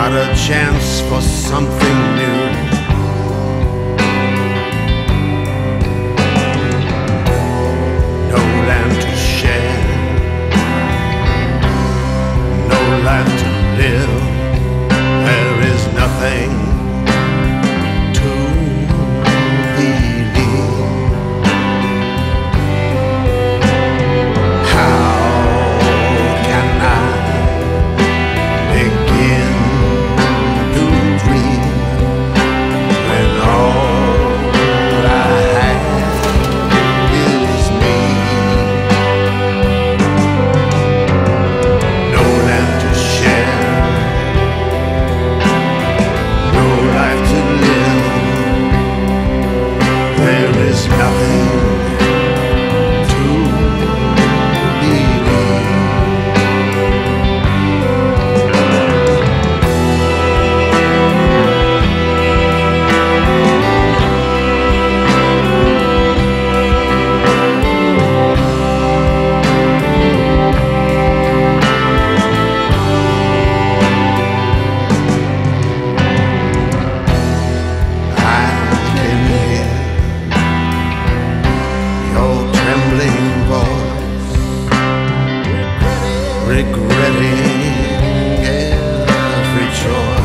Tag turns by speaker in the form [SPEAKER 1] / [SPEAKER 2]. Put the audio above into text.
[SPEAKER 1] not a chance for something new. No land to share, no life to live. There is nothing to believe. How can I begin to dream when all I have is me? No land to share, no life to live. There is nothing to believe. I can hear your trembling voice, regretting every choice.